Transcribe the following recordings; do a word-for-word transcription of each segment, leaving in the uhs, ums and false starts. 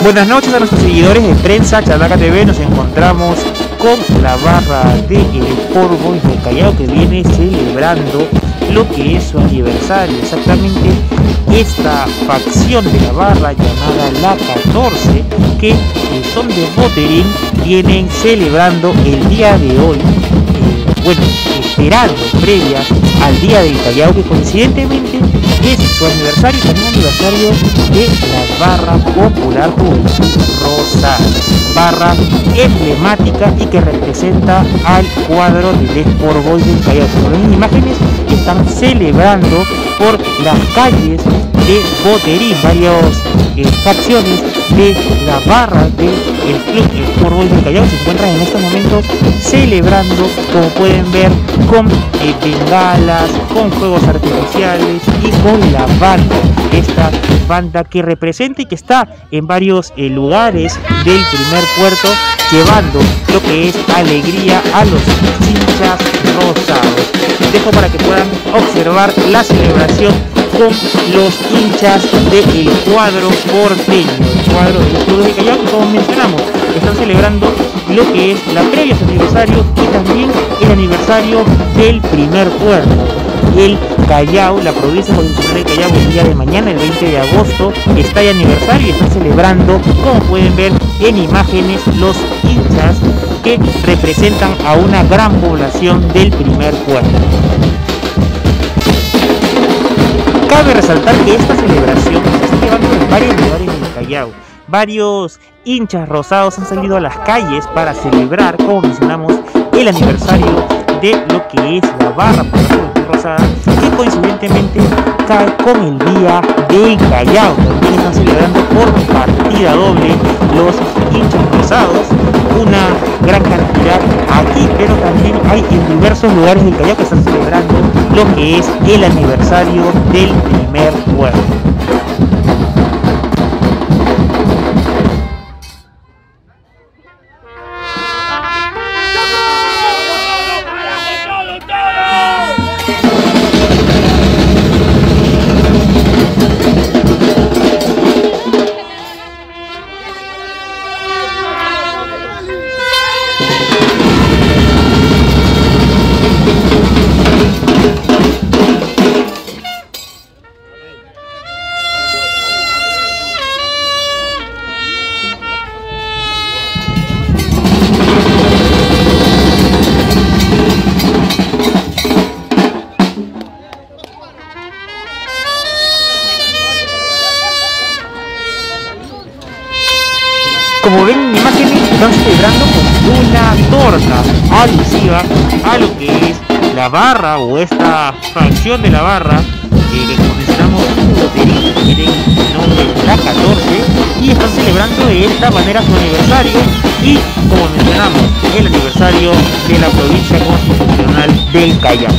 Buenas noches a nuestros seguidores de Prensa Chalaca T V. Nos encontramos con la barra de el Sport Boys del Callao, que viene celebrando lo que es su aniversario. Exactamente esta facción de la barra llamada La catorce, que eh, son de Boterín, vienen celebrando el día de hoy, eh, bueno, esperando previas al día del Callao, que coincidentemente es su aniversario, también aniversario de la barra popular Juventud Rosada, barra emblemática y que representa al cuadro del Sport Boys del Callao. Como ven en imágenes, están celebrando por las calles de Boterín varias eh, facciones de la barra del club Sport Boys del Callao. Se encuentran en estos momentos celebrando, como pueden ver, con eh, bengalas, con fuegos artificiales y con la banda, esta banda que representa y que está en varios eh, lugares del primer puerto, llevando lo que es alegría a los hinchas rosados. Dejo para que puedan observar la celebración con los hinchas del cuadro porteño, el cuadro del club de Callao, que como mencionamos, están celebrando lo que es la previa a su aniversario y también el aniversario del primer puerto. El Callao, la provincia constitucional de Callao, el día de mañana, el veinte de agosto, está de aniversario y está celebrando, como pueden ver en imágenes, los hinchas que representan a una gran población del primer puerto. Cabe resaltar que esta celebración se está llevando en varios lugares del Callao. Varios hinchas rosados han salido a las calles para celebrar, como mencionamos, el aniversario de lo que es la barra por la Juventud Rosada, que coincidentemente cae con el día del Callao. También están celebrando por partida doble los hinchas rosados, una gran cantidad aquí, pero también hay en diversos lugares del Callao que están celebrando lo que es el aniversario del primer puerto. Como ven en imágenes, están celebrando con una torta alusiva a lo que es la barra o esta facción de la barra que como mencionamos tiene el nombre de La catorce, y están celebrando de esta manera su aniversario y, como mencionamos, el aniversario de la provincia constitucional del Callao.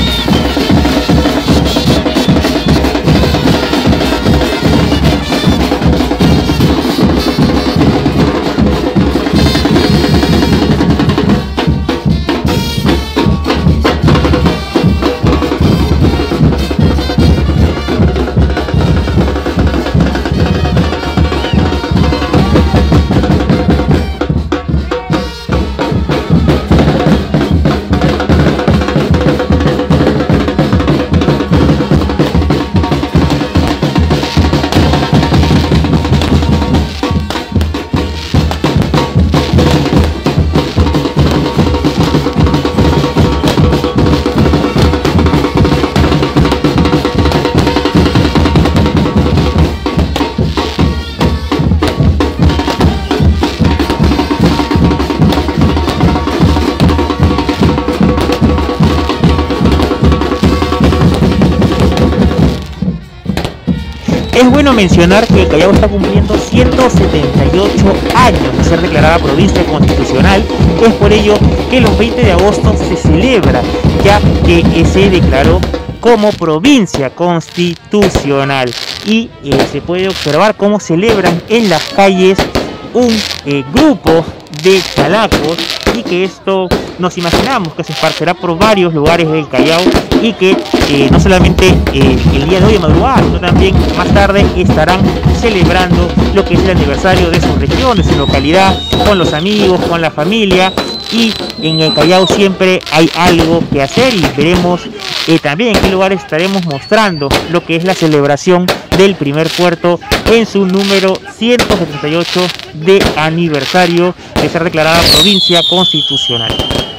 Es bueno mencionar que el Callao está cumpliendo ciento setenta y ocho años de ser declarada provincia constitucional. Es por ello que los veinte de agosto se celebra, ya que se declaró como provincia constitucional. Y eh, se puede observar cómo celebran en las calles un eh, grupo de chalacos y que esto nos imaginamos que se esparcerá por varios lugares del Callao y que eh, no solamente eh, el día de hoy de madrugada, sino también más tarde estarán celebrando lo que es el aniversario de sus regiones, de su localidad, con los amigos, con la familia. Y en el Callao siempre hay algo que hacer y veremos eh, también en qué lugares estaremos mostrando lo que es la celebración del primer puerto en su número ciento setenta y ocho de aniversario de ser declarada provincia constitucional.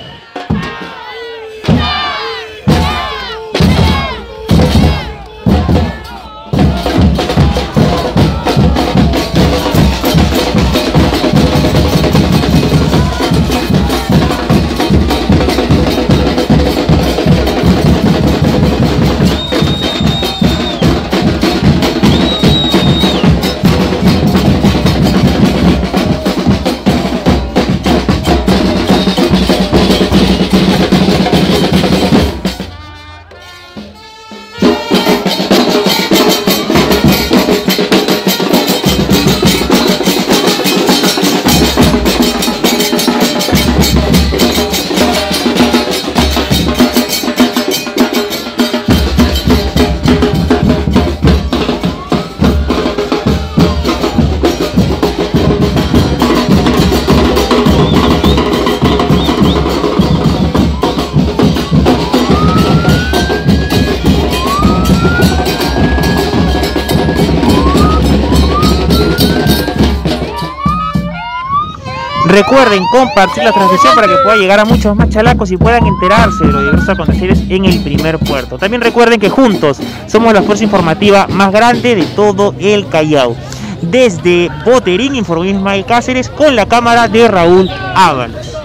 Recuerden compartir la transmisión para que pueda llegar a muchos más chalacos y puedan enterarse de los diversos aconteceres en el primer puerto. También recuerden que juntos somos la fuerza informativa más grande de todo el Callao. Desde Boterín informó Ismael Cáceres con la cámara de Raúl Ábalos.